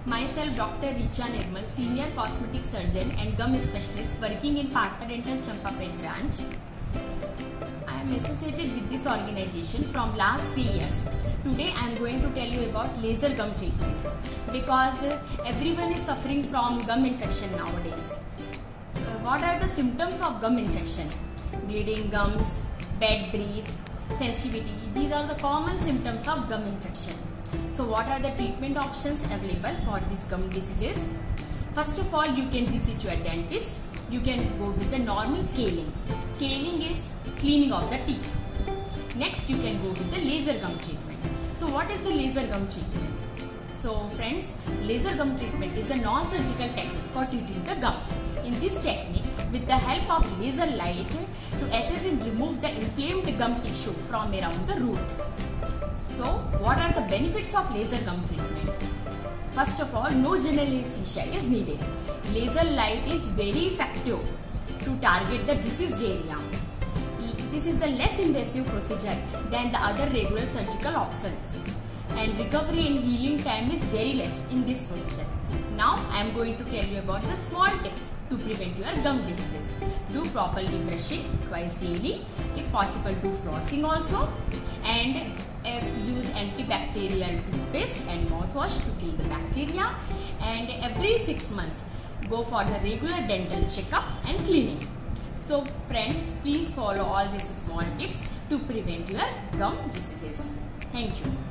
Myself, Dr. Richa Nirmal, Senior Cosmetic Surgeon and Gum Specialist working in Partha Dental Champapet branch. I am associated with this organization from last 3 years. Today I am going to tell you about laser gum treatment because everyone is suffering from gum infection nowadays. What are the symptoms of gum infection? Bleeding gums, bad breath, sensitivity. These are the common symptoms of gum infection. So what are the treatment options available for these gum diseases? First of all, you can visit your dentist. You can go with the normal scaling. Scaling is cleaning of the teeth. Next, you can go with the laser gum treatment. So what is the laser gum treatment? So friends, laser gum treatment is a non-surgical technique for treating the gums. In this technique, with the help of laser light, to assess and remove the inflamed gum tissue from around the root. So, what are the benefits of laser gum treatment? First of all, no general anesthesia is needed. Laser light is very effective to target the diseased area. This is the less invasive procedure than the other regular surgical options. And recovery and healing time is very less in this procedure. Now, I am going to tell you about the small tips to prevent your gum diseases. Do properly brushing twice daily. If possible, do flossing also. And use antibacterial toothpaste and mouthwash to kill the bacteria. And every 6 months, go for the regular dental checkup and cleaning. So friends, please follow all these small tips to prevent your gum diseases. Thank you.